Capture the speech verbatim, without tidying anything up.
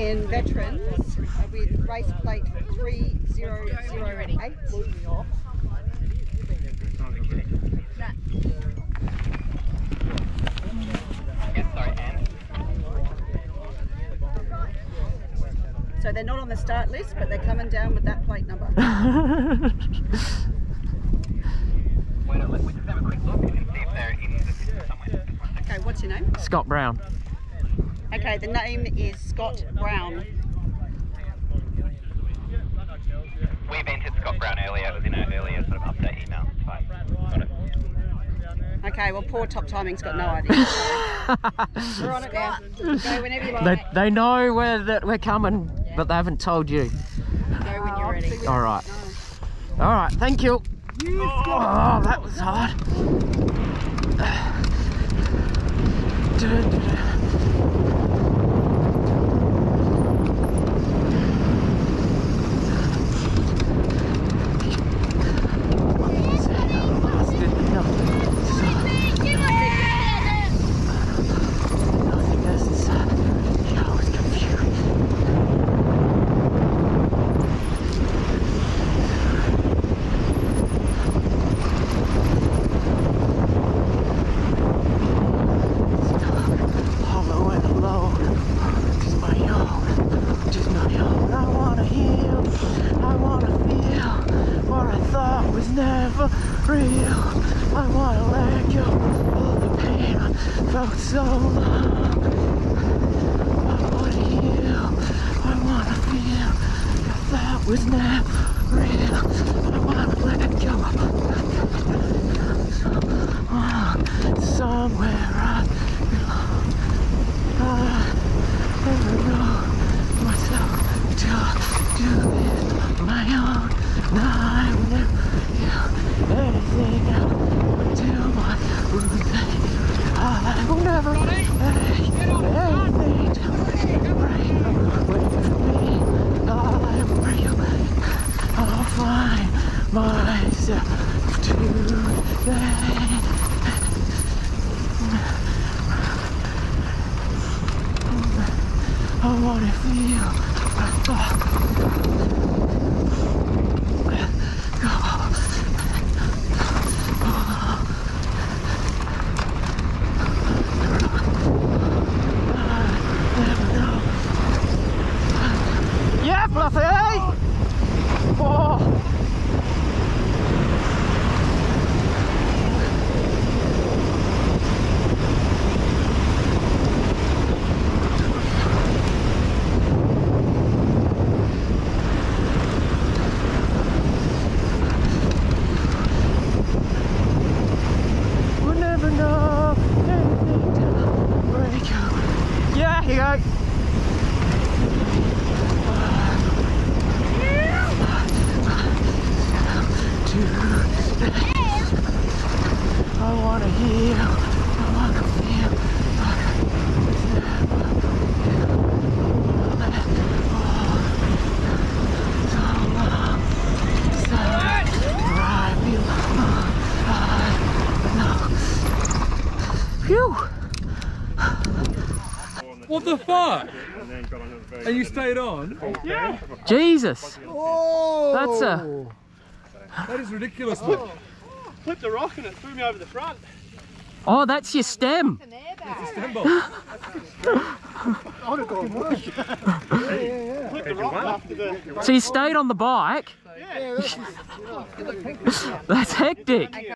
in veterans with race plate three zero zero eight. So they're not on the start list, but they're coming down with that plate number. Wait, let's just have a quick look and see if they're in the system somewhere. Okay, what's your name? Scott Brown. Okay, the name is Scott Brown. We've entered Scott Brown earlier. It was in an earlier sort of update email. It's fine. Got it. Okay, well, poor top timing's got no idea. So we're on it now. Go whenever you like. They, they know where that we're coming, yeah. But they haven't told you. Go when you're ready. All right. All right. Thank you. Oh, that was hard. So long. I wanna heal, I wanna feel that that was never real. I wanna let go. Someone, somewhere I belong. I never know myself to do it on my own. And I will never do anything else until my roots ache. I will never take anything to break away from me. I will realize I'll find myself today. I want to feel my thoughts. What the fuck? And you stayed on? Yeah. Jesus. Oh, that's a. That is ridiculous, man. Oh. Flipped a rock and it threw me over the front. Oh, that's your stem. That's a stem bolt. I would have gone worse. Yeah, yeah, yeah. Flipped the rock after the. So you stayed on the bike? Yeah. That's hectic.